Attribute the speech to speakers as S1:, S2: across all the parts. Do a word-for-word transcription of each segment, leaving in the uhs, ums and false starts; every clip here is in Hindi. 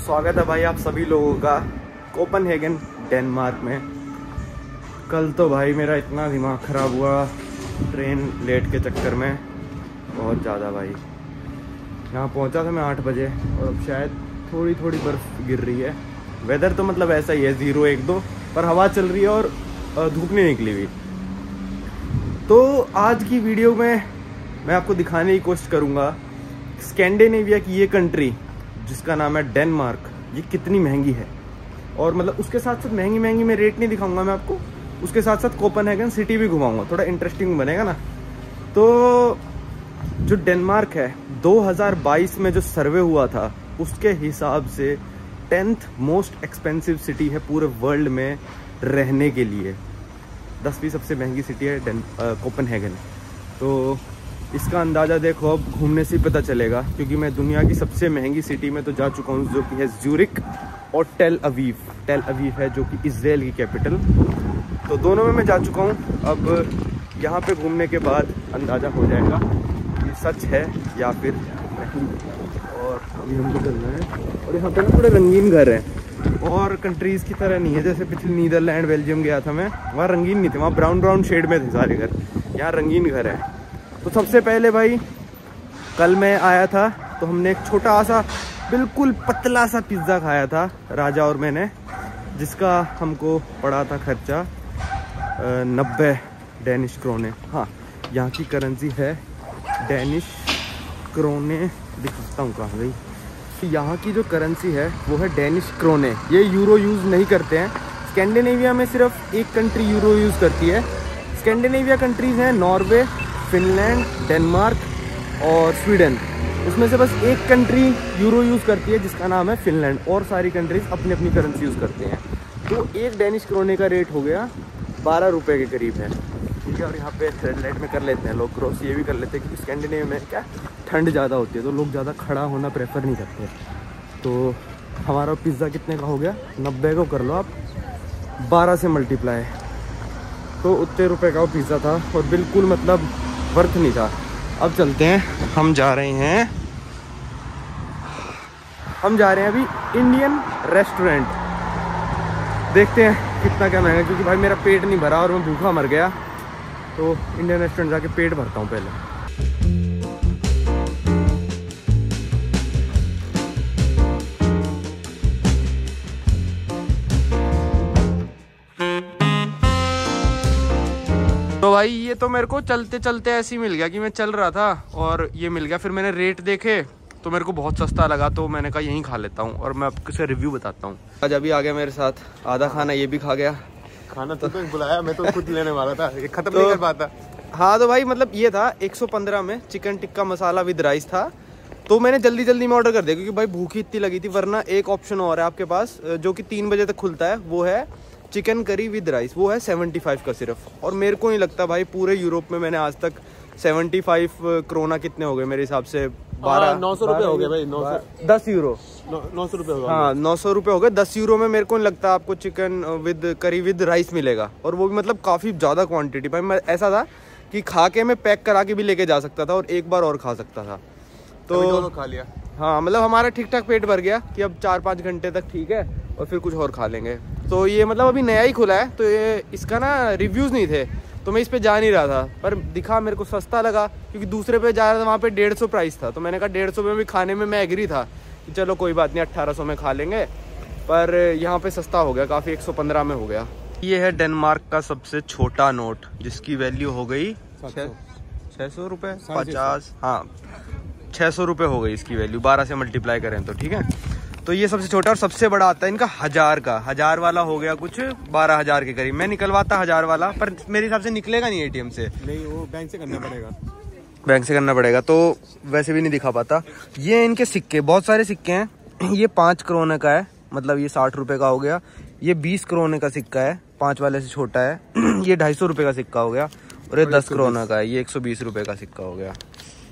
S1: स्वागत है भाई आप सभी लोगों का कोपनहेगन डेनमार्क में। कल तो भाई मेरा इतना दिमाग ख़राब हुआ ट्रेन लेट के चक्कर में, बहुत ज़्यादा भाई। यहाँ पहुँचा था मैं आठ बजे और अब शायद थोड़ी थोड़ी बर्फ़ गिर रही है। वेदर तो मतलब ऐसा ही है, ज़ीरो एक दो, पर हवा चल रही है और धूप नहीं निकली हुई। तो आज की वीडियो में मैं आपको दिखाने की कोशिश करूँगा स्कैंडिनेविया की ये कंट्री जिसका नाम है डेनमार्क, ये कितनी महंगी है। और मतलब उसके साथ साथ महंगी महंगी मैं रेट नहीं दिखाऊंगा मैं आपको, उसके साथ साथ कोपनहेगन सिटी भी घुमाऊंगा, थोड़ा इंटरेस्टिंग बनेगा ना। तो जो डेनमार्क है दो हज़ार बाईस में जो सर्वे हुआ था उसके हिसाब से टेंथ मोस्ट एक्सपेंसिव सिटी है पूरे वर्ल्ड में रहने के लिए। दसवीं सबसे महंगी सिटी है डेन कोपनहेगन। तो इसका अंदाज़ा देखो अब घूमने से ही पता चलेगा, क्योंकि मैं दुनिया की सबसे महंगी सिटी में तो जा चुका हूँ जो कि है ज्यूरिक और टेल अवीव। टेल अवीव है जो कि इजराइल की कैपिटल। तो दोनों में मैं जा चुका हूँ। अब यहाँ पे घूमने के बाद अंदाज़ा हो जाएगा कि सच है या फिर नहीं। और अभी हमको चलना है और यहाँ पे ना थोड़े रंगीन घर हैं और कंट्रीज़ की तरह नहीं है जैसे पिछले नीदरलैंड बेल्जियम गया था मैं, वहाँ रंगीन नहीं थे, वहाँ ब्राउन ब्राउन शेड में थे सारे घर। यहाँ रंगीन घर है। तो सबसे पहले भाई कल मैं आया था तो हमने एक छोटा सा बिल्कुल पतला सा पिज़्ज़ा खाया था राजा और मैंने, जिसका हमको पड़ा था खर्चा नब्बे डेनिश क्रोने। हाँ, यहाँ की करेंसी है डेनिश क्रोने, दिखाता हूँ कहाँ गई। यहाँ की जो करेंसी है वो है डेनिश क्रोने। ये यूरो यूज़ नहीं करते हैं। स्कैंडिनेविया में सिर्फ एक कंट्री यूरो यूज़ करती है। स्कैंडिनेविया कंट्रीज़ हैं नॉर्वे, फिनलैंड, डेनमार्क और स्वीडन। उसमें से बस एक कंट्री यूरो यूज़ करती है जिसका नाम है फिनलैंड, और सारी कंट्रीज अपनी अपनी करेंसी यूज़ करते हैं। तो एक डेनिश क्रोने का रेट हो गया बारह रुपये के करीब है, ठीक है। और यहाँ पे रेड लाइट में कर लेते हैं लोग क्रॉस, ये भी कर लेते हैं क्योंकि स्कैंडिनेविया में क्या ठंड ज़्यादा होती है तो लोग ज़्यादा खड़ा होना प्रेफर नहीं करते। तो हमारा पिज़्ज़ा कितने का हो गया, नब्बे को कर लो आप, बारह से मल्टीप्लाई, तो उतने रुपये का वो पिज़्ज़ा था और बिल्कुल मतलब वर्थ नहीं था। अब चलते हैं, हम जा रहे हैं हम जा रहे हैं अभी इंडियन रेस्टोरेंट। देखते हैं कितना क्या महंगा, क्योंकि भाई मेरा पेट नहीं भरा और मैं भूखा मर गया। तो इंडियन रेस्टोरेंट जाके पेट भरता हूँ पहले। तो भाई ये तो मेरे को चलते चलते ऐसे ही मिल गया कि मैं चल रहा था और ये मिल गया। फिर मैंने रेट देखे तो मेरे को बहुत सस्ता लगा, तो मैंने कहा यहीं खा लेता हूँ और मैं आपको से रिव्यू बताता हूँ। आज अभी आ गया मेरे साथ, आधा खाना ये भी खा गया। खाना तो, तो बुलाया, मैं तो खुद लेने वाला था, ये खत्म तो, नहीं कर पाता। हाँ तो भाई मतलब ये था एक सौ पंद्रह में chicken tikka masala with rice था। तो मैंने जल्दी जल्दी में ऑर्डर कर दिया क्योंकि भाई भूखी इतनी लगी थी। वरना एक ऑप्शन और है आपके पास जो कि तीन बजे तक खुलता है, वो है चिकन करी विद राइस, वो है सेवेंटी फाइव का सिर्फ। और मेरे को नहीं लगता भाई पूरे यूरोप में मैंने आज तक सेवेंटी फाइव क्रोना कितने हो गए मेरे हिसाब से, बारह नौ सौ रुपये हो गए भाई, नौ सौ दस यूरो नौ सौ रुपये हो गए। हाँ नौ सौ रुपये हो गए। दस यूरो में मेरे को नहीं लगता आपको chicken with curry with rice मिलेगा, और वो भी मतलब काफ़ी ज़्यादा क्वांटिटी। भाई मैं ऐसा था कि खा के मैं पैक करा के भी लेके जा सकता था और एक बार और खा सकता था। तो खा लिया। हाँ मतलब हमारा ठीक ठाक पेट भर गया कि अब चार पाँच घंटे तक ठीक है और फिर कुछ और खा लेंगे। तो ये मतलब अभी नया ही खुला है तो ये इसका ना रिव्यूज़ नहीं थे तो मैं इस पे जा नहीं रहा था, पर दिखा मेरे को सस्ता लगा क्योंकि दूसरे पे जा रहा था वहाँ पे डेढ़ सौ प्राइस था। तो मैंने कहा डेढ़ सौ में भी खाने में मैं एग्री था कि चलो कोई बात नहीं अट्ठारह सौ में खा लेंगे, पर यहाँ पे सस्ता हो गया काफ़ी, एक सौ पंद्रह में हो गया। ये है डेनमार्क का सबसे छोटा नोट जिसकी वैल्यू हो गई छः सौ रुपये पचास, हाँ छः सौ रुपये हो गई इसकी वैल्यू, बारह से मल्टीप्लाई करें तो, ठीक है। तो ये सबसे छोटा और सबसे बड़ा आता है इनका हजार का। हजार वाला हो गया कुछ बारह हजार के करीब। मैं निकलवाता हजार वाला, पर मेरे हिसाब से निकलेगा नहीं एटीएम से, नहीं वो बैंक से करना पड़ेगा, बैंक से करना पड़ेगा। तो वैसे भी नहीं दिखा पाता। ये इनके सिक्के, बहुत सारे सिक्के हैं। ये पाँच करोने का है, मतलब ये साठ रुपये का हो गया। ये बीस करोने का सिक्का है, पाँच वाले से छोटा है। ये ढाई सौ रुपये का सिक्का हो गया और ये दस करोना का है, ये एक सौ बीस रुपये का सिक्का हो गया।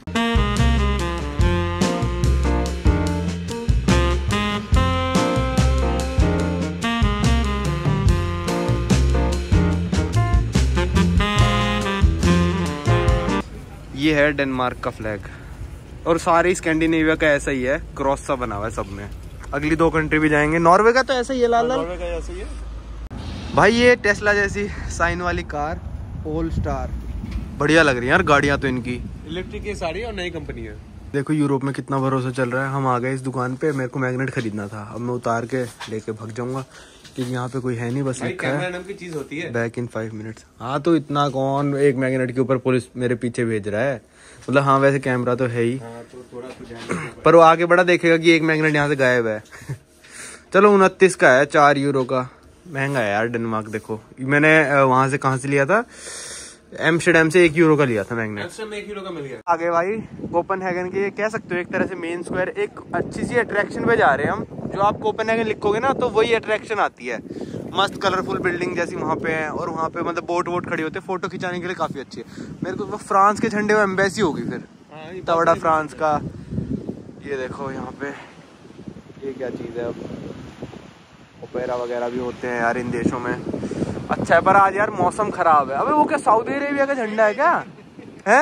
S1: ये है डेनमार्क का फ्लैग और सारे स्कैंडिनेविया का ऐसा ही है, क्रॉस सा बना हुआ है सब में। अगली दो कंट्री भी जाएंगे। नॉर्वे का तो ऐसा ही है लाल लाल,
S2: नॉर्वे का ऐसा ही है
S1: भाई। ये टेस्ला जैसी साइन वाली कार पोल स्टार बढ़िया लग रही है यार गाड़ियाँ तो इनकी।
S2: इलेक्ट्रिक की सारी और नई कंपनी है।
S1: देखो यूरोप में कितना भरोसा चल रहा है। हम आ गए इस दुकान पे, मेरे को मैग्नेट खरीदना था। अब मैं उतार के लेके भाग जाऊंगा क्योंकि यहाँ पे कोई है नहीं, बस लिखा है
S2: नाम की चीज होती है
S1: बैक इन फाइव मिनट्स। हाँ तो इतना कौन एक मैग्नेट के ऊपर पुलिस मेरे पीछे भेज रहा है। मतलब हाँ वैसे कैमरा तो है ही,
S2: हाँ, तो थोड़ा तो ध्यान
S1: पर वो आगे बड़ा देखेगा कि एक मैग्नेट यहाँ से गायब है। चलो उनतीस का है, चार यूरो का। महंगा है यार डेनमार्क। देखो मैंने वहां से कहाँ से लिया था, एम्स्टर्डम से एक यूरो का लिया था मैग्नेट।
S2: एम्स्टर्डम में एक यूरो का मिल गया।
S1: आगे भाई कोपेनहेगन के कह सकते हो एक तरह से मेन स्क्वायर, एक अच्छी सी अट्रैक्शन पे जा रहे हैं हम। जो आप कोपेनहेगन लिखोगे ना तो वही अट्रैक्शन आती है। मस्त कलरफुल बिल्डिंग जैसी वहाँ पे है, और वहाँ पे मतलब बोट वोट खड़ी होती है, फोटो खिंचाने के लिए काफी अच्छी है। मेरे को फ्रांस के झंडे में एम्बेसी होगी फिर, इतना बड़ा फ्रांस का। ये देखो यहाँ पे ये क्या चीज़ है। अब ओपेरा वगैरह भी होते हैं यार इन देशों में। अच्छा है, पर आज यार मौसम खराब है। अबे वो क्या सऊदी अरेबिया का झंडा है क्या है?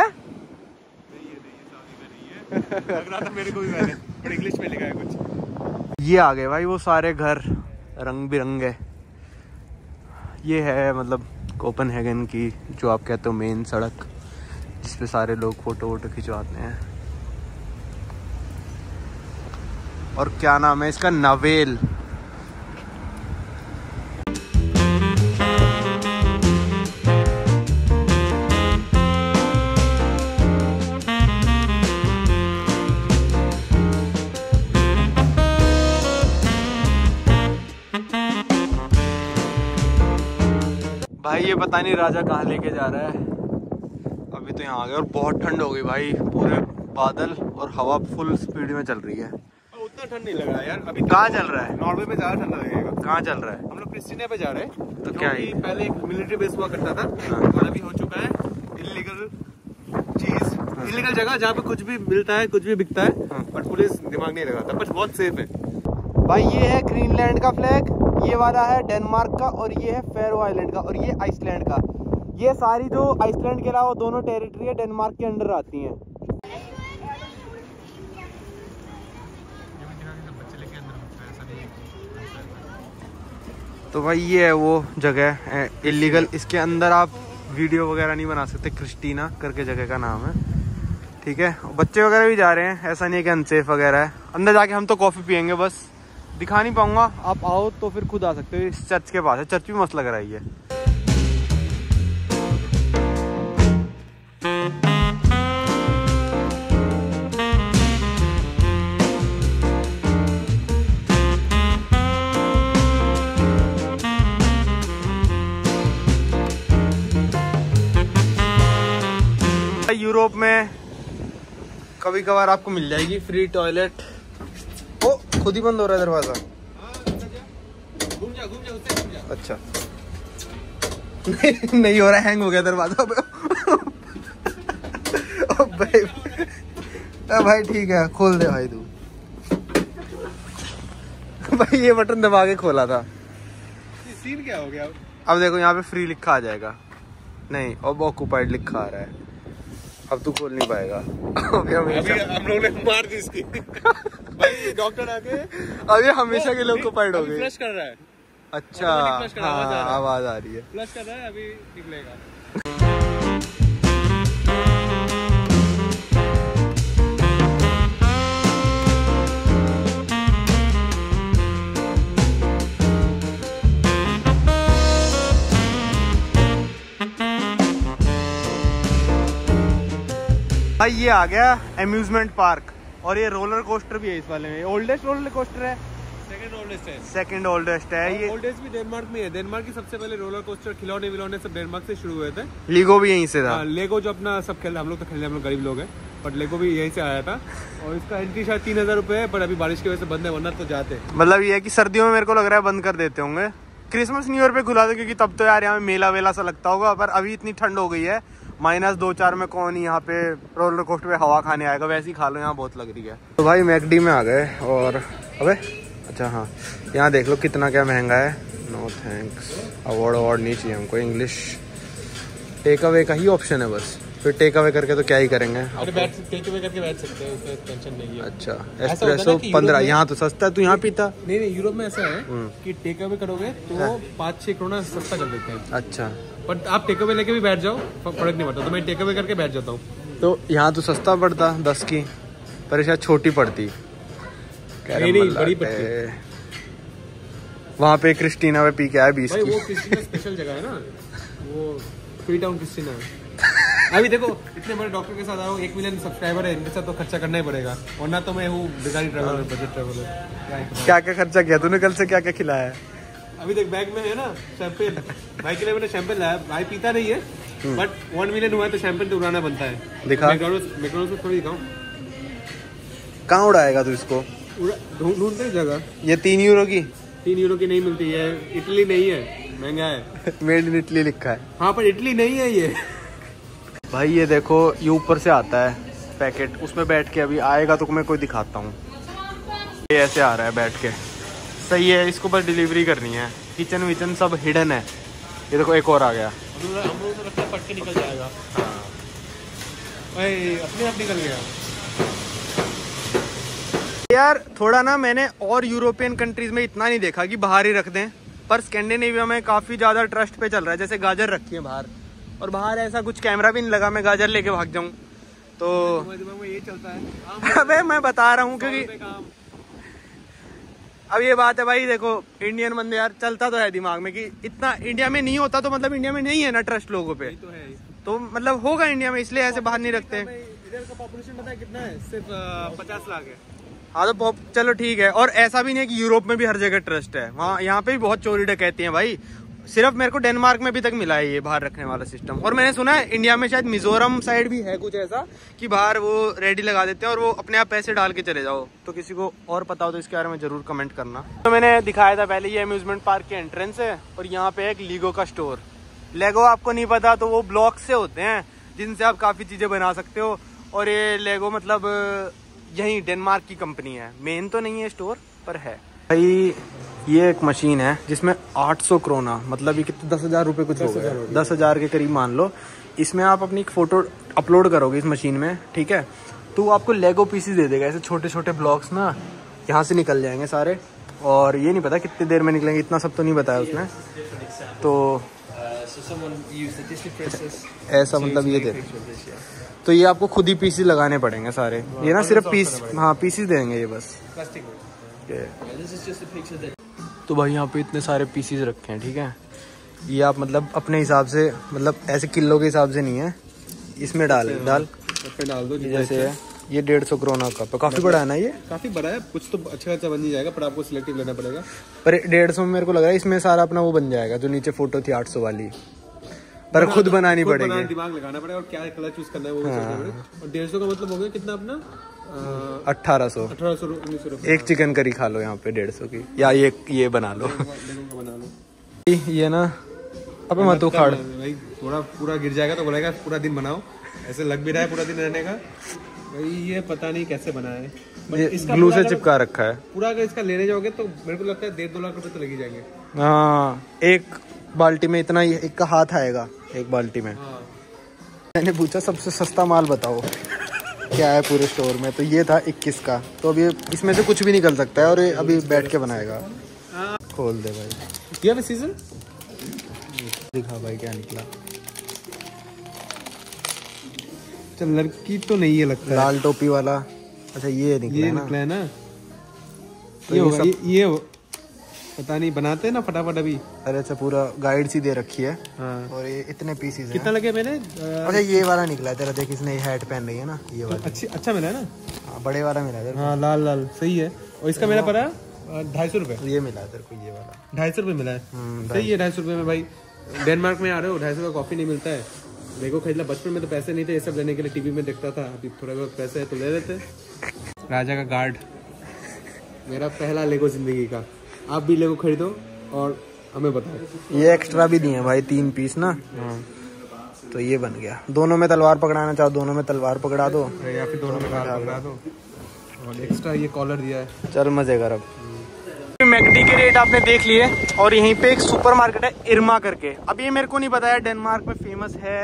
S2: लग रहा था मेरे को भी, मैंने पर इंग्लिश में लिखा है कुछ।
S1: ये आ गए भाई वो सारे घर रंग बिरंगे। ये है मतलब कोपेनहेगन की जो आप कहते हो मेन सड़क, जिसपे सारे लोग फोटो वोटो खिंचवाते हैं। और क्या नाम है इसका, नवेल। भाई ये पता नहीं राजा कहाँ लेके जा रहा है। अभी तो यहाँ आ गए और बहुत ठंड हो गई भाई। पूरे बादल और हवा फुल स्पीड में चल रही है।
S2: उतना ठंड नहीं लग रहा यार अभी।
S1: कहाँ चल रहा है?
S2: नॉर्वे में ज्यादा ठंड लगेगा।
S1: कहाँ चल रहा है?
S2: हम लोग क्रिस्टिना पे जा रहे हैं।
S1: तो क्या है?
S2: पहले एक मिलिट्री बेस हुआ करता था,
S1: हाँ।
S2: और अभी हो चुका है इलीगल चीज, इलीगल जगह जहाँ पे कुछ भी मिलता है, कुछ भी बिकता है,
S1: हाँ।
S2: बट पुलिस दिमाग नहीं लगाता, बट बहुत सेफ है।
S1: भाई ये है ग्रीनलैंड का फ्लैग, ये वाला है डेनमार्क का, और ये है फेरो आइलैंड का, और ये आइसलैंड का। ये सारी जो आइसलैंड के अलावा दोनों टेरिटरी है डेनमार्क के अंडर आती हैं। तो भाई ये है वो जगह इलीगल, इसके अंदर आप वीडियो वगैरह नहीं बना सकते। क्रिस्टीना करके जगह का नाम है, ठीक है। बच्चे वगैरह भी जा रहे हैं, ऐसा नहीं है कि अनसेफ वगैरह है। अंदर जाके हम तो कॉफ़ी पियेंगे, बस दिखा नहीं पाऊंगा। आप आओ तो फिर खुद आ सकते हो। इस चर्च के पास है, चर्च भी मस्त लग रहा है ये। यूरोप में कभी कभार आपको मिल जाएगी फ्री टॉयलेट। ओ खुद ही बंद हो रहा है दरवाजा।
S2: घूम जा, घूम जा, उससे घूम जा।
S1: अच्छा नहीं, नहीं हो रहा, हैंग हो गया दरवाजा। ओ भाई, आ भाई ठीक है, खोल दे भाई तू। भाई ये बटन दबा के खोला था।
S2: सीन क्या हो गया?
S1: अब देखो यहाँ पे फ्री लिखा आ जाएगा। नहीं, अब ऑक्यूपाइड लिखा आ रहा है। अब तू खोल नहीं पाएगा। अभी
S2: हम लोगों ने मार दी इसकी। भाई डॉक्टर आके
S1: अब ये हमेशा के लिए ऑक्यूपाइड हो गए।
S2: फ्लश कर रहा है।
S1: अच्छा हाँ, आवाज आ रही है।
S2: फ्लश कर रहा है, अभी निकलेगा।
S1: भाई ये आ गया अम्यूजमेंट पार्क, और ये रोलर कोस्टर भी है इस वाले में। ओल्डेस्ट रोलर कोस्टर है,
S2: सेकंड ओल्डेस्ट है।
S1: सेकंड ओल्डेस्ट है ये।
S2: ओल्डेस्ट भी डेनमार्क में है। डेनमार्क की सबसे पहले रोलर कोस्टर, खिलौने विलौने सब डेनमार्क से शुरू हुए थे।
S1: लीगो भी यहीं से था।
S2: हाँ, लेगो जो अपना सब खेल, हम लोग तो खेलने, हम लोग गरीब लोग हैं, बट लेगो भी यहीं से आया था। और इसका एंट्री शायद तीन हजार रुपए है, पर अभी बारिश की वजह से बंद है, वरना तो जाते।
S1: मतलब ये है कि सर्दियों में मेरे को लग रहा है बंद कर देते होंगे। क्रिसमस न्यू ईयर पे खुला था, क्योंकि तब तो यार यहाँ मेला वेला सा लगता होगा। पर अभी इतनी ठंड हो गई है, माइनस दो चार में कौन यहाँ पे रोलर कोस्टर पे हवा खाने आएगा। वैसे ही खा लो, यहाँ बहुत लग रही है। तो भाई मैकडी में आ गए, और अबे अच्छा हाँ, यहाँ देख लो कितना क्या महंगा है। नो थैंक्स, अवार्ड अवार्ड नहीं चाहिए हमको। इंग्लिश टेक अवे का ही ऑप्शन है बस। फिर टेक अवे करके तो क्या ही करेंगे।
S2: अरे बैठ टेक अवे करके बैठ सकते हैं, उसमें टेंशन नहीं है।
S1: अच्छा एस्प्रेसो पंद्रह, यहाँ तो सस्ता है, तू यहाँ पीता?
S2: नहीं नहीं, यूरोप में ऐसा है कि टेक अवे करोगे तो पाँच छः करोड़ सस्ता कर देते हैं।
S1: अच्छा,
S2: बट आप टेक अवे लेके भी बैठ जाओ, फर्क नहीं पड़ता। तो मैं टेक अवे करके बैठ जाता हूँ।
S1: तो यहाँ तो सस्ता पड़ता दस की, पर शायद छोटी पड़ती।
S2: बड़ी पड़ती।
S1: वहाँ पे क्रिस्टीना में पी के आया बीस की।
S2: वो क्रिस्टीना स्पेशल जगह है ना, वो फ्री टाउन क्रिस्टीना है। अभी देखो इतने बड़े डॉक्टर के साथ आओ, एक मिलियन सब्सक्राइबर है, इनके साथ तो खर्चा करना ही पड़ेगा, वरना तो मैं हूँ भिखारी ट्रैवलर, बजट ट्रैवलर।
S1: क्या क्या खर्चा किया तूने? कल से क्या क्या खिलाया है?
S2: अभी देख बैग में है ना शैंपेन, भाई के लिए मैंने शैंपेन लाया। भाई पीता नहीं है, बट वन मिलियन हुआ है तो शैंपेन तो उड़ाना बनता है।
S1: दिखा,
S2: मैकडॉनल्ड्स में थोड़ी दिखाऊं।
S1: कहाँ उड़ाएगा तू इसको?
S2: ढूंढते जगह।
S1: ये तीन यूरो की
S2: तीन यूरो की नहीं मिलती है, इटली नहीं है, महंगा है।
S1: मेड इन इटली लिखा है।
S2: हाँ पर इटली नहीं है ये।
S1: भाई ये देखो, ये ऊपर से आता है पैकेट, उसमें बैठ के अभी आएगा तो मैं कोई दिखाता हूँ। ये ऐसे आ रहा है बैठ के, सही है। इसको बस डिलीवरी करनी है, किचन विचन सब हिडन है। ये देखो एक और आ गया।
S2: हम लोग तो लगता है पट के निकल जाएगा। भाई अपने आप निकल गया
S1: यार। थोड़ा ना मैंने और यूरोपियन कंट्रीज में इतना नहीं देखा कि बाहर ही रख दें, पर स्कैंडिनेविया में काफी ज्यादा ट्रस्ट पे चल रहा है। जैसे गाजर रखी है बाहर, और बाहर ऐसा कुछ कैमरा भी नहीं लगा मैं गाजर लेके भाग जाऊं तो
S2: ये चलता है।
S1: अबे मैं बता रहा हूँ, क्योंकि अब ये बात है भाई, देखो इंडियन बंदे यार, चलता तो है दिमाग में कि इतना इंडिया में नहीं होता, तो मतलब इंडिया में नहीं है ना ट्रस्ट लोगों पे,
S2: तो, है।
S1: तो मतलब होगा इंडिया में, इसलिए ऐसे बाहर नहीं रखते।
S2: इधर का पॉपुलेशन पता है कितना है? सिर्फ पचास लाख है।
S1: हाँ तो चलो ठीक है। और ऐसा भी नहीं है कि यूरोप में भी हर जगह ट्रस्ट है, वहाँ यहाँ पे भी बहुत चोरी डकैती हैं भाई। सिर्फ मेरे को डेनमार्क में अभी तक मिला है ये बाहर रखने वाला सिस्टम। और मैंने सुना है इंडिया में शायद मिजोरम साइड भी है कुछ ऐसा कि बाहर वो रेडी लगा देते हैं और वो अपने आप पैसे डाल के चले जाओ। तो किसी को और पता हो तो इसके बारे में जरूर कमेंट करना। तो मैंने दिखाया था पहले, ये अम्यूजमेंट पार्क के एंट्रेंस है, और यहाँ पे एक लीगो का स्टोर। लेगो आपको नहीं पता तो वो ब्लॉक से होते हैं जिनसे आप काफी चीजें बना सकते हो। और ये लेगो मतलब यही डेनमार्क की कंपनी है, मेन तो नहीं है स्टोर पर है। भाई ये एक मशीन है जिसमें आठ सौ क्रोना, मतलब ये कितने, दस हजार रुपये कुछ हो गए, दस हजार के करीब मान लो। इसमें आप अपनी एक फोटो अपलोड करोगे इस मशीन में, ठीक है, तो आपको लेगो पीसीस दे देगा। ऐसे छोटे छोटे ब्लॉक्स ना यहाँ से निकल जाएंगे सारे, और ये नहीं पता कितनी देर में निकलेंगे, इतना सब तो नहीं बताया उसने। तो ऐसा मतलब ये दे, तो ये आपको खुद ही पीसीस लगाने पड़ेंगे सारे। ये ना सिर्फ पीस, हाँ पीसीस देंगे ये बस। तो भाई यहाँ पे इतने सारे पीसीस रखे हैं, ठीक है। ये आप मतलब अपने हिसाब से, मतलब ऐसे किलो के हिसाब से नहीं है, इसमें डाल डाल
S2: डाल दो
S1: जैसे है। ये डेढ़ सौ क्रोना का, तो काफी बड़ा है ना ये?
S2: काफी बड़ा है, कुछ तो अच्छा अच्छा बन ही जाएगा, पर आपको सिलेक्टिव लेना पड़ेगा।
S1: पर डेढ़ सौ में मेरे को लग रहा है इसमें सारा अपना वो बन जाएगा, जो नीचे फोटो थी आठ सौ वाली, पर खुद बनानी पड़ेगी,
S2: दिमाग लगाना पड़ेगा, और क्या कलर चूज करना है वो। और डेढ़ सौ का मतलब हो गया कितना अपना?
S1: अठारह सौ
S2: अठारह सौ उन्नीस सौ
S1: एक चिकन करी खा लो यहाँ पे डेढ़ सौ की, या ये ये बना लो।
S2: बना लो
S1: ये ना, अब मत उखाड़
S2: भाई, थोड़ा पूरा गिर जाएगा तो बोलेगा पूरा दिन बनाओ। ऐसे लग भी रहा है पूरा दिन रहने का भाई, ये पता नहीं कैसे बना है,
S1: ग्लू से चिपका रखा है पूरा।
S2: अगर इसका लेने जाओगे तो मेरे को लगता है डेढ़ दो लाख रुपए तो लग जाएंगे।
S1: हाँ, एक बाल्टी में इतना ही, एक का हाथ आएगा एक बाल्टी में।
S2: हाँ।
S1: मैंने पूछा सबसे सस्ता माल बताओ क्या है पूरे स्टोर में, तो ये था इक्कीस का। तो अभी इसमें से कुछ भी निकल सकता है, और ये अभी बैठ के बनाएगा। खोल दे भाई,
S2: ये सीजन
S1: दिखा भाई क्या निकला।
S2: चल लड़की तो नहीं है लगता है,
S1: लाल टोपी वाला। अच्छा ये निकला,
S2: ये निकला है ना, तो ये होगा, ये, ये पता नहीं बनाते हैं ना फटाफट अभी।
S1: अरे अच्छा, पूरा गाइड सी दे रखी है।
S2: हाँ।
S1: और ये इतने पीसीज
S2: कितना लगे मैंने?
S1: अच्छा ये वाला निकला है तेरा, देख इसने हैट पहन रही है ना, ये वाला
S2: अच्छी अच्छा मिला है ना।
S1: हाँ, बड़े वाला मिला है।
S2: हाँ लाल लाल सही है। और इसका मेरा पड़ा ढाई सौ रुपये।
S1: ये मिला है तेरे को, ये वाला
S2: ढाई सौ रुपये मिला है, सही है। ढाई सौ रुपये में भाई डेनमार्क में आ रहे हो, ढाई सौ का कॉफी नहीं मिलता है। मेरे को खरीदला, बचपन में तो पैसे नहीं थे ये सब लेने के लिए, टीवी में देखता था। अभी थोड़ा बहुत पैसे है तो ले लेते। राजा का गार्ड, मेरा पहला लेगो जिंदगी का। आप भी लेगो खरीदो और हमें बताओ।
S1: ये एक्स्ट्रा भी दिए हैं भाई, तीन पीस ना। हाँ। तो ये बन गया, दोनों में तलवार पकड़ाना चाहो दोनों में तलवार पकड़ा दो,
S2: या फिर दोनों में गार्ड पकड़ा दो। और एक्स्ट्रा ये कॉलर दिया है।
S1: चल मजे कर। अब मैकडी के रेट आपने देख लिए, और यहीं पे एक सुपरमार्केट है इरमा करके। अब ये मेरे को नहीं पता है डेनमार्क में फेमस है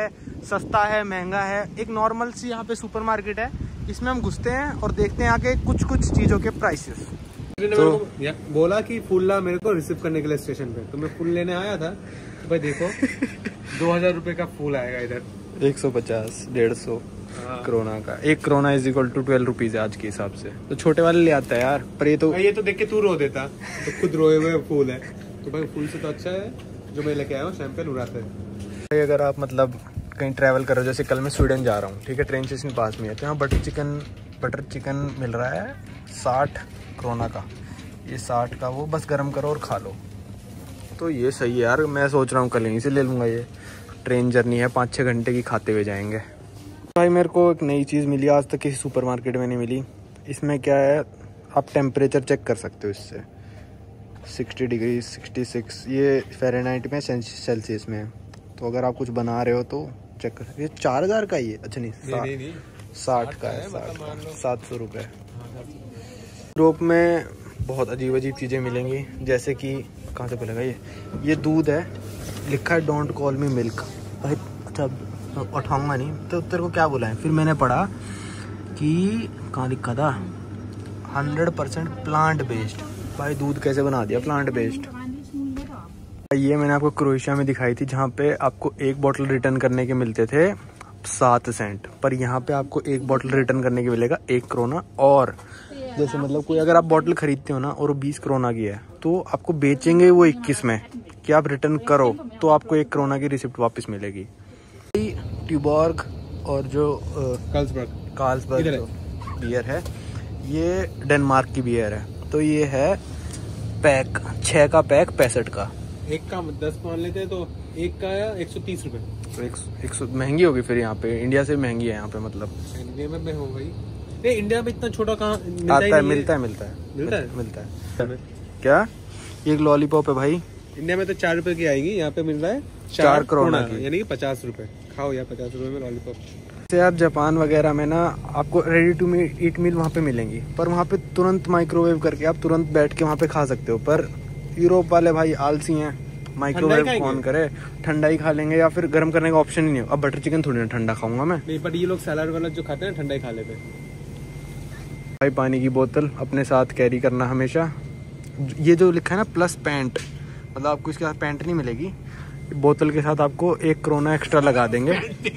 S1: सस्ता है, महंगा है। एक नॉर्मल सी यहाँ पे सुपरमार्केट है, इसमें हम घुसते हैं और देखते हैं आके कुछ कुछ चीज़ों के प्राइसेस।
S2: तो बोला कि फूल ला मेरे को रिसीव करने के लिए स्टेशन पे, तो मैं फूल लेने आया था। तो भाई देखो दो हजार रुपये का फूल आएगा इधर,
S1: एक सौ पचास डेढ़ सौ कोरोना का। एक koruna is equal to twelve rupees आज के हिसाब से। तो छोटे वाले ले आता है यार, पर ये तो
S2: ये तो देख के तू रो देता, तो खुद रोए हुए फूल है। तो भाई फूल से तो अच्छा है जो मैं लेके आया हूँ, शैम्पेन उड़ाते हैं।
S1: अगर आप मतलब कहीं ट्रैवल करो, जैसे कल मैं स्वीडन जा रहा हूँ, ठीक है, ट्रेन स्टेशन पास में है, तो यहाँ बटर चिकन बटर चिकन मिल रहा है साठ कोरोना का। ये साठ का, वो बस गर्म करो और खा लो। तो ये सही है यार, मैं सोच रहा हूँ कल यहीं से ले लूँगा। ये ट्रेन जर्नी है पाँच छः घंटे की, खाते हुए जाएंगे। भाई मेरे को एक नई चीज़ मिली, आज तक किसी सुपरमार्केट में नहीं मिली। इसमें क्या है, आप टेम्परेचर चेक कर सकते हो इससे। सिक्सटी डिग्री सिक्सटी सिक्स, ये फ़ारेनहाइट में, सेल्सियस में। तो अगर आप कुछ बना रहे हो तो चेक कर सकते। ये चार हज़ार का ही है, अच्छा नहीं, साठ का है, सात सौ रुपये। यूरोप में बहुत अजीब अजीब चीज़ें मिलेंगी, जैसे कि कहाँ से बोलेगा ये ये दूध है, लिखा है डोंट कॉल मी मिल्क। भाई अच्छा उठाऊंगा नहीं तो तेरे को क्या बोला है। फिर मैंने पढ़ा कि कहाँ लिखा था, हंड्रेड परसेंट प्लांट बेस्ड। भाई दूध कैसे बना दिया प्लांट बेस्ड। ये मैंने आपको क्रोएशिया में दिखाई थी, जहाँ पे आपको एक बोतल रिटर्न करने के मिलते थे सात सेंट, पर यहाँ पे आपको एक बोतल रिटर्न करने के मिलेगा एक कोरोना। और जैसे मतलब कोई अगर आप बोतल खरीदते हो ना और वो बीस कोरोना की है, तो आपको बेचेंगे वो इक्कीस में कि आप रिटर्न करो, तो आपको एक कोरोना की रिसिप्ट वापस मिलेगी। ट्यूबॉर्ग और जो
S2: कार्लसबर्ग
S1: कार्लसबर्ग बियर है, ये डेनमार्क की बियर है। तो ये है पैक, छः का पैक पैंसठ का।
S2: एक का दस मान लेते हैं तो एक का एक सौ तीस रुपये।
S1: तो एक, एक सौ महंगी होगी फिर यहाँ पे, इंडिया से महंगी है यहाँ पे। मतलब
S2: इंडिया में हो गई, नहीं इंडिया में इतना छोटा कहाँ
S1: आता है, मिलता है मिलता है
S2: मिलता है
S1: मिलता है क्या। एक लॉलीपॉप है भाई,
S2: इंडिया में तो चार रुपए की आएगी, यहाँ पे मिल रहा है
S1: चार कोरोना की,
S2: यानी कि पचास रुपए। खाओ यार पचास रुपए में लॉलीपॉप।
S1: जैसे आप जापान वगैरह में ना आपको रेडी टू ईट मील वहाँ पे मिलेंगी, पर वहाँ पे तुरंत माइक्रोवेव करके आप तुरंत बैठ के वहाँ पे खा सकते हो। पर यूरोप वाले भाई आलसी हैं, माइक्रोवेव कौन करे, ठंडा ही खा लेंगे, या फिर गर्म करने का ऑप्शन ही नहीं हो। अब बटर चिकन थोड़ी ना ठंडा खाऊंगा मैं।
S2: नहीं, बट ये लोग सलाद वाला जो खाते हैं ठंडा ही खा लेते हैं।
S1: भाई पानी की बोतल अपने साथ कैरी करना हमेशा। ये जो लिखा है ना प्लस पैंट, मतलब आपको इसके साथ पैंट नहीं मिलेगी, बोतल के साथ आपको एक कोरोना एक्स्ट्रा लगा देंगे।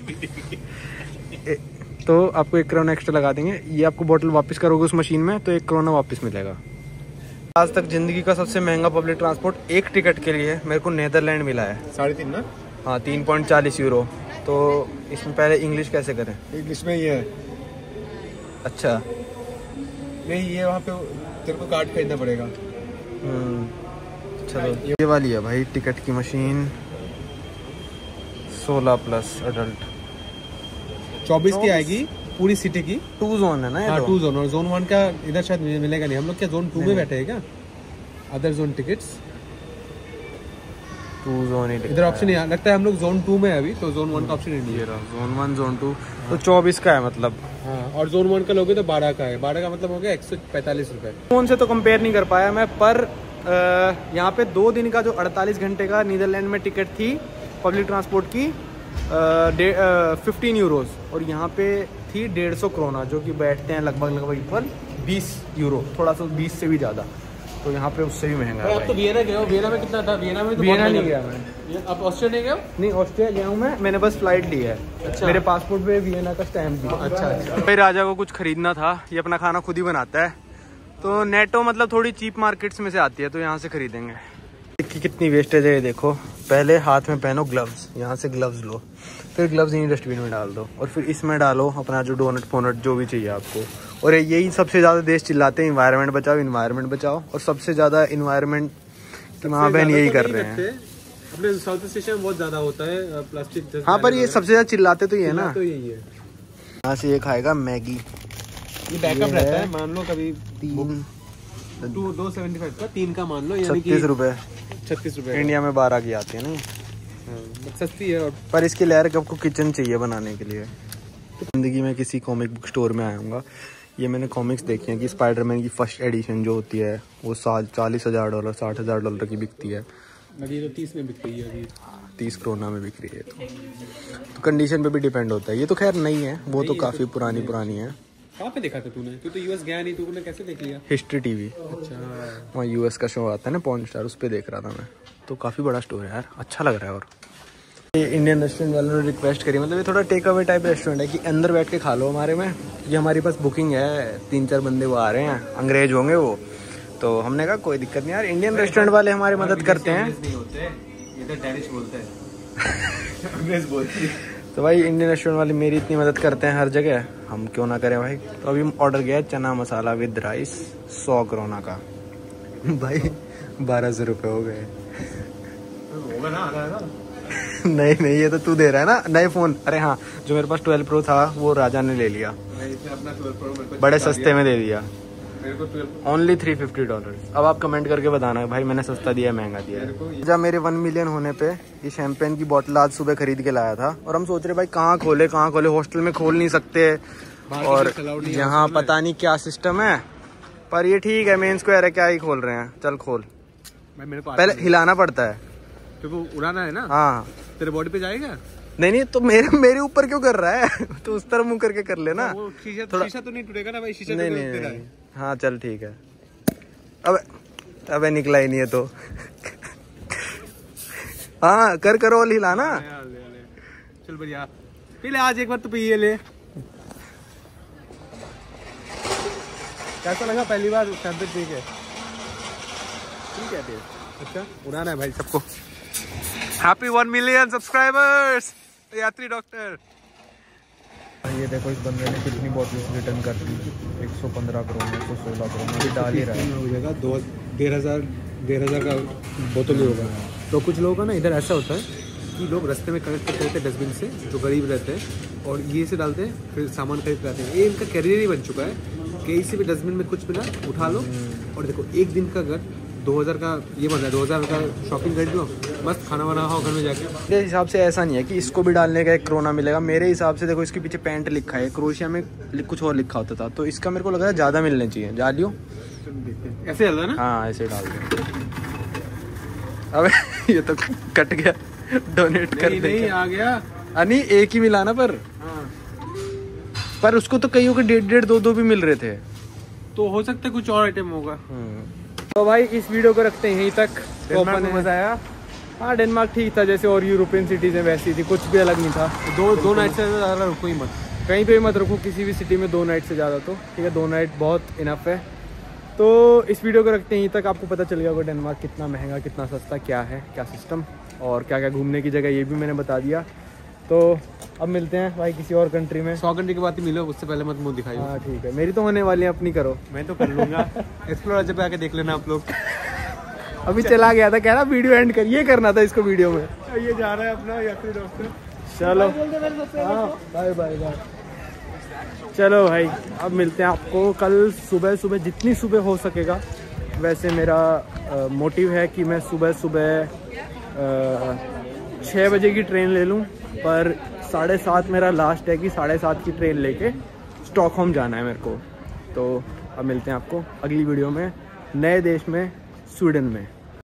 S1: तो आपको एक कोरोना एक्स्ट्रा लगा देंगे, ये आपको बोतल वापस करोगे उस मशीन में तो एक कोरोना वापस मिलेगा। आज तक जिंदगी का सबसे महंगा पब्लिक ट्रांसपोर्ट एक टिकट के लिए मेरे को नेदरलैंड मिला है,
S2: साढ़े तीन ना,
S1: हाँ तीन पॉइंट चालीस यूरो। तो इसमें पहले इंग्लिश कैसे करें,
S2: इंग्लिश में ये है।
S1: अच्छा
S2: नहीं, ये वहाँ पे तेरे को कार्ड खरीदना पड़ेगा।
S1: चलो ये वाली है भाई टिकट की मशीन, सोलह प्लस अडल्ट,
S2: चौबीस की आएगी पूरी सिटी की।
S1: टू जोन है ना ये,
S2: हाँ
S1: तो?
S2: टू जोन, और जोन वन का इधर शायद मिलेगा नहीं। हम लोग क्या जोन टू में बैठे हैं क्या, other zone tickets,
S1: two zone ही
S2: इधर ऑप्शन नहीं लगता है। हम लोग जोन टू में है अभी, तो जोन वन का ऑप्शन ही नहीं है।
S1: जोन वन जोन टू तो चौबीस का है मतलब।
S2: हाँ, और जोन वन का लोगे तो बारह का है। बारह का मतलब हो गया एक सौ पैंतालीस रुपये।
S1: फोन से तो कंपेयर नहीं कर पाया मैं, पर यहाँ पे दो दिन का जो अड़तालीस घंटे का नीदरलैंड में टिकट थी पब्लिक ट्रांसपोर्ट की, फिफ्टीन यूरोज, और यहाँ पे थी डेढ़ सौ कोरोना, जो कि बैठते हैं लगभग लगभग इक्वल बीस यूरो, थोड़ा सा बीस से भी ज़्यादा। तो यहाँ पे उससे भी महंगा है।
S2: आप तो वियना गए हो, वियना में कितना था? वियना में तो
S1: वियना नहीं गया मैं।
S2: आप ऑस्ट्रिया नहीं गए?
S1: नहीं, ऑस्ट्रिया गया हूँ मैं, मैंने बस फ्लाइट ली है। अच्छा। मेरे पासपोर्ट पे वियना का स्टैम्प भी।
S2: अच्छा अच्छा।
S1: भाई राजा को कुछ खरीदना था, ये अपना खाना खुद ही बनाता है, तो नेटो मतलब थोड़ी चीप मार्केट्स में से आती है, तो यहाँ से खरीदेंगे। कि कितनी वेस्टेज है ये देखो। पहले हाथ में पहनो ग्लव्स, यहाँ से ग्लव्स लो, फिर ग्लव्स यहीं डस्टबिन में डाल दो, और फिर इसमें डालो अपना जो डोनट फोनट जो भी चाहिए आपको। और यही सबसे ज़्यादा देश चिल्लाते हैं इन्वायरमेंट बचाओ इन्वायरमेंट बचाओ, और सबसे ज़्यादा इन्वायरमेंट की माँ बहन यही कर रहे हैं।
S2: अपने साउथ ईस्ट एशिया में बहुत ज़्यादा होता है प्लास्टिक।
S1: हाँ, पर ये सबसे ज़्यादा चिल्लाते तो ये है ना,
S2: तो यही है।
S1: यहाँ से ये खाएगा मैगी,
S2: ये बैकअप रहता है। मान लो कभी
S1: तीन
S2: टू दो सेवेंटी फाइव का तीन का मान लो,
S1: छत्तीस रुपए
S2: छत्तीस रुपए
S1: इंडिया में बारह की आती है ना,
S2: सस्ती है। और
S1: पर इसके लिए आपको किचन चाहिए बनाने के लिए। तो जिंदगी में किसी कॉमिक बुक स्टोर में आया हूँ, ये मैंने कॉमिक्स देखी हैं कि स्पाइडरमैन की फर्स्ट एडिशन जो होती है वो साल चालीस हज़ार डॉलर साठ हज़ार डॉलर की बिकती है।
S2: अभी तो तीस में बिकती है अभी।
S1: तीस करोना में बिक रही है। तो, तो कंडीशन पे भी डिपेंड होता है। ये तो खैर नहीं है, वो तो काफ़ी पुरानी पुरानी है।
S2: कहाँ पे देखा था तूने? तू तो यूएस गया नहीं, तूने कैसे देख लिया?
S1: History TV.
S2: अच्छा,
S1: वहाँ यूएस का शो आता है ना पॉर्न स्टार, उस पर देख रहा था मैं। तो काफ़ी बड़ा स्टोर है यार, अच्छा लग रहा है। और ये इंडियन रेस्टोरेंट वालों ने रिक्वेस्ट करी, मतलब ये थोड़ा टेक अवे टाइप रेस्टोरेंट है कि अंदर बैठ के खा लो हमारे में। ये हमारी पास बुकिंग है, तीन चार बंदे वो आ रहे हैं, अंग्रेज होंगे वो। तो हमने कहा कोई दिक्कत नहीं यार, इंडियन रेस्टोरेंट वाले हमारी मदद करते हैं।
S2: ये तो डैनिश बोलते हैं।
S1: तो भाई इंडियन रेस्टोरेंट वाले मेरी इतनी मदद करते हैं हर जगह, हम क्यों ना करें भाई। तो अभी ऑर्डर किया है चना मसाला विद राइस, सौ करोना का। भाई बारह सौ रुपये हो गए।
S2: होगा ना, आ रहा है
S1: नहीं नहीं, ये तो तू दे रहा है ना नए फ़ोन। अरे हाँ, जो मेरे पास ट्वेल्व प्रो था वो राजा ने ले लिया,
S2: अपना ट्वेल्व प्रो मेरे को
S1: बड़े सस्ते में दे दिया,
S2: मेरे को twelve
S1: only three fifty dollar. अब आप कमेंट करके बताना भाई मैंने सस्ता दिया है महंगा दिया है। जब मेरे वन मिलियन होने पे ये शैम्पेन की बोतल आज सुबह खरीद के लाया था, और हम सोच रहे भाई कहाँ खोले कहाँ खोले, हॉस्टल में खोल नहीं सकते और यहाँ पता नहीं क्या सिस्टम है। पर ये ठीक है, मेन स्क्वायर है, क्या ही खोल रहे हैं, चल खोल।
S2: मेरे को
S1: पहले हिलाना पड़ता है,
S2: तो वो उड़ाना है ना।
S1: हाँ,
S2: तेरे बॉडी पे जाएगा।
S1: नहीं नहीं, तो मेरे मेरे ऊपर क्यों कर रहा है? तो उस तरह मुंह करके कर लेना।
S2: वो शीशा
S1: थोड़ा...
S2: शीशा तो नहीं टूटेगा ना भाई, शीशा
S1: नहीं
S2: तो
S1: नहीं,
S2: तेरा
S1: नहीं।
S2: है।
S1: हाँ चल ठीक है। अब अबे निकला ही नहीं है तो। हाँ कर करो और हिलाना।
S2: चल बढ़िया, पी ले आज एक बार तो पी ले। कैसा लगा पहली बार शैम्पेन पी के? ठीक है टेस्ट। अच्छा, उड़ाना है भाई सबको। Happy one million subscribers Yatri doctor.
S1: ये देखो इस बंदे ने कितनी बॉटल्स रिटर्न कर दी, एक सौ पंद्रह करोड़ एक सौ सोलह करोड़ अभी डाल ही रहा है।
S2: हो जाएगा दो डेढ़ हज़ार डेढ़ हज़ार का बोतल ही होगा। तो कुछ लोगों का ना इधर ऐसा होता है कि लोग रास्ते में कलेक्ट करते रहते हैं डस्टबिन से, जो गरीब रहते हैं, और ये से डालते हैं, फिर सामान खरीद लाते हैं। ये इनका कैरियर ही बन चुका है कि इसी भी डस्टबिन में कुछ मिला उठा लो। और देखो एक दिन का अगर दो हज़ार का ये बन रहा है, दो हज़ार का शॉपिंग कर लो, मस्त खाना वाना खाओ घर में जाके।
S1: मेरे हिसाब से ऐसा नहीं है कि इसको भी डालने का एक करोना मिलेगा। मेरे हिसाब से देखो इसके पीछे पैंट लिखा है, क्रोएशिया में कुछ और लिखा होता था, तो इसका मेरे को लग रहा है ज़्यादा मिलने चाहिए। डालियो
S2: ऐसे डाल ना।
S1: हाँ ऐसे डाल दो। अबे ये तो कट गया, डोनेट कर
S2: नहीं, नहीं आ गया।
S1: अनी एक ही मिला ना, पर
S2: हाँ।
S1: पर उसको तो कईयों के डेढ़ डेढ़ दो दो भी मिल रहे थे,
S2: तो हो सकता है कुछ और आइटम होगा।
S1: तो भाई इस वीडियो को रखते हैं यहीं तक। डेनमार्क में मजा आया। हाँ डेनमार्क ठीक था, जैसे और यूरोपियन सिटीज़ में वैसी थी, कुछ भी अलग नहीं था।
S2: दो दो नाइट से ज़्यादा रुको ही मत,
S1: कहीं पे मत रुको किसी भी सिटी में, दो नाइट से ज़्यादा। तो ठीक है, दो नाइट बहुत इनफ है। तो इस वीडियो को रखते हैं यहीं तक। आपको पता चल गया होगा डेनमार्क कितना महंगा, कितना सस्ता, क्या है, क्या सिस्टम और क्या क्या घूमने की जगह, ये भी मैंने बता दिया। तो अब मिलते हैं भाई किसी और कंट्री में।
S2: सौ घंटे के बाद ही मिलो, उससे पहले मत मुँह दिखाइए।
S1: हाँ ठीक है, मेरी तो होने वाली है, अपनी करो।
S2: मैं तो कर लूँगा। एक्सप्लोर जब आके देख लेना आप लोग।
S1: अभी चला गया था, कह रहा वीडियो एंड कर, ये करना था इसको वीडियो में।
S2: ये जा रहा है अपना यात्री डॉक्टर।
S1: चलो हाँ बाय बाय बाय। चलो भाई अब मिलते हैं आपको कल सुबह सुबह, जितनी सुबह हो सकेगा। वैसे मेरा आ, मोटिव है कि मैं सुबह सुबह छः बजे की ट्रेन ले लूँ, पर साढ़े सात मेरा लास्ट है कि साढ़े सात की ट्रेन लेके स्टॉकहोम जाना है मेरे को। तो अब मिलते हैं आपको अगली वीडियो में, नए देश में, स्वीडन में।